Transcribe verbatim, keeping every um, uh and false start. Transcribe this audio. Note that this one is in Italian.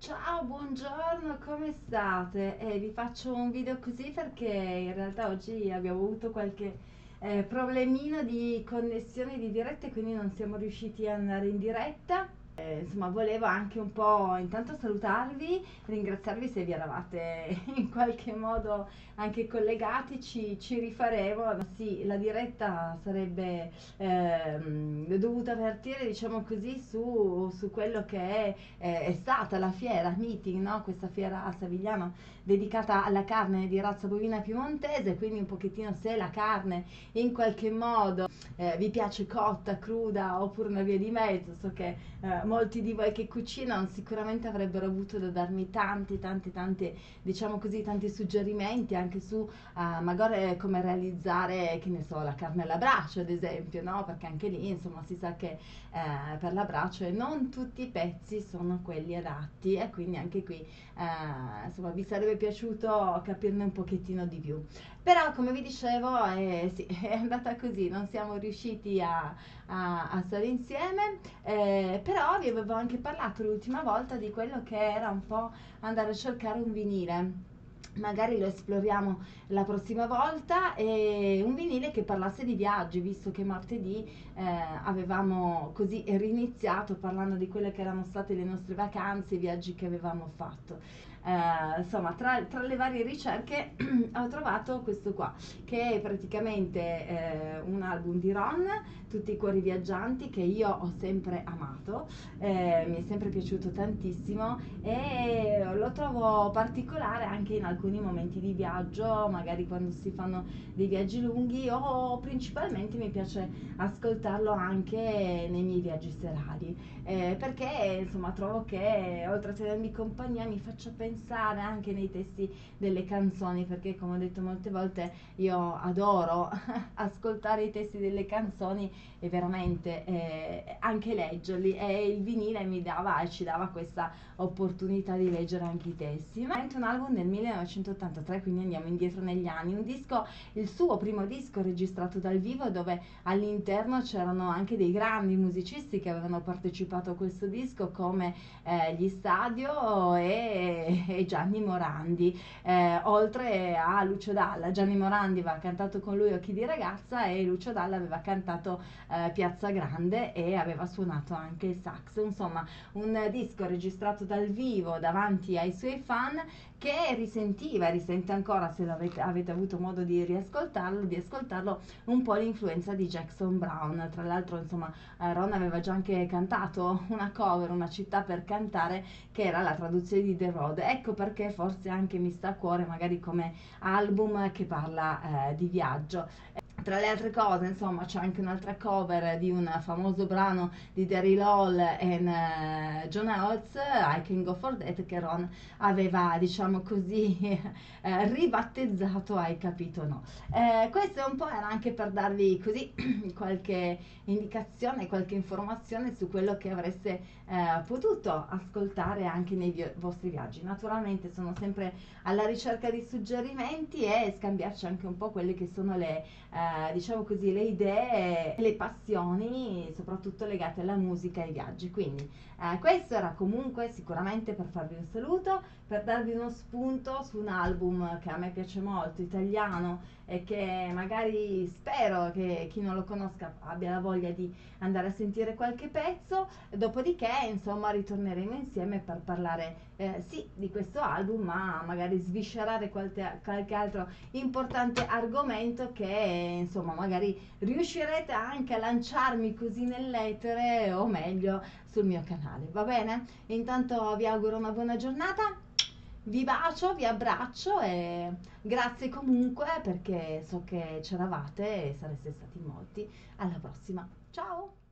Ciao, buongiorno, come state? Eh, vi faccio un video così perché in realtà oggi abbiamo avuto qualche eh, problemino di connessione di diretta e quindi non siamo riusciti ad andare in diretta. Eh, insomma, volevo anche un po' intanto salutarvi, ringraziarvi se vi eravate in qualche modo anche collegati, ci, ci rifaremo. Ma sì, la diretta sarebbe ehm, dovuta partire, diciamo così, su, su quello che è, eh, è stata la fiera meeting, no? Questa fiera a Savigliano dedicata alla carne di razza bovina piemontese, quindi un pochettino se la carne in qualche modo eh, vi piace cotta, cruda oppure una via di mezzo. So che eh, molti di voi che cucinano sicuramente avrebbero avuto da darmi tanti tanti tanti, diciamo così, tanti suggerimenti anche su eh, magari come realizzare, che ne so, la carne alla brace ad esempio, no? Perché anche lì insomma si sa che eh, per la brace non tutti i pezzi sono quelli adatti e quindi anche qui eh, insomma vi sarebbe piaciuto capirne un pochettino di più. Però come vi dicevo eh, sì, è andata così, non siamo riusciti a, a, a stare insieme, eh, però vi avevo anche parlato l'ultima volta di quello che era un po' andare a cercare un vinile. Magari lo esploriamo la prossima volta, e un vinile che parlasse di viaggi, visto che martedì eh, avevamo così riniziato parlando di quelle che erano state le nostre vacanze, i viaggi che avevamo fatto. Eh, insomma, tra, tra le varie ricerche ho trovato questo qua, che è praticamente eh, un album di Ron, Tutti i cuori viaggianti, che io ho sempre amato, eh, mi è sempre piaciuto tantissimo e lo trovo particolare anche in alcuni momenti di viaggio, magari quando si fanno dei viaggi lunghi, o principalmente mi piace ascoltarlo anche nei miei viaggi serali, eh, perché insomma trovo che oltre a tenermi compagnia mi faccia pensare anche nei testi delle canzoni, perché come ho detto molte volte io adoro ascoltare i testi delle canzoni e veramente eh, anche leggerli, e il vinile mi dava e ci dava questa opportunità di leggere anche i testi. Ma è un album del millenovecentottantatré, quindi andiamo indietro negli anni, un disco, il suo primo disco registrato dal vivo, dove all'interno c'erano anche dei grandi musicisti che avevano partecipato a questo disco, come eh, gli Stadio e, e Gianni Morandi, eh, oltre a Lucio Dalla. Gianni Morandi aveva cantato con lui Occhi di ragazza e Lucio Dalla aveva cantato eh, Piazza Grande e aveva suonato anche il sax. Insomma, un disco registrato dal vivo davanti ai suoi fan, che risentiva e risente ancora, se avete, avete avuto modo di riascoltarlo, di ascoltarlo, un po' l'influenza di Jackson Brown. Tra l'altro insomma eh, Ron aveva già anche cantato una cover, Una città per cantare, che era la traduzione di The Road. Ecco perché forse anche mi sta a cuore magari come album che parla eh, di viaggio. Tra le altre cose, insomma, c'è anche un'altra cover di un famoso brano di Daryl Hall e uh, John Oates, I Can Go For That, che Ron aveva, diciamo così, eh, ribattezzato Hai capito no. Eh, questo un po' era anche per darvi così qualche indicazione, qualche informazione su quello che avreste eh, potuto ascoltare anche nei vi- vostri viaggi. Naturalmente sono sempre alla ricerca di suggerimenti e scambiarci anche un po' quelle che sono le eh, diciamo così, le idee, le passioni, soprattutto legate alla musica e ai viaggi. Quindi eh, questo era comunque sicuramente per farvi un saluto, per darvi uno spunto su un album che a me piace molto, italiano, e che magari spero che chi non lo conosca abbia la voglia di andare a sentire qualche pezzo. Dopodiché insomma ritorneremo insieme per parlare eh, sì di questo album, ma magari sviscerare qualche, qualche altro importante argomento che insomma magari riuscirete anche a lanciarmi così nell'etere, o meglio sul mio canale, va bene? Intanto vi auguro una buona giornata, vi bacio, vi abbraccio e grazie comunque, perché so che c'eravate e sareste stati molti. Alla prossima, ciao!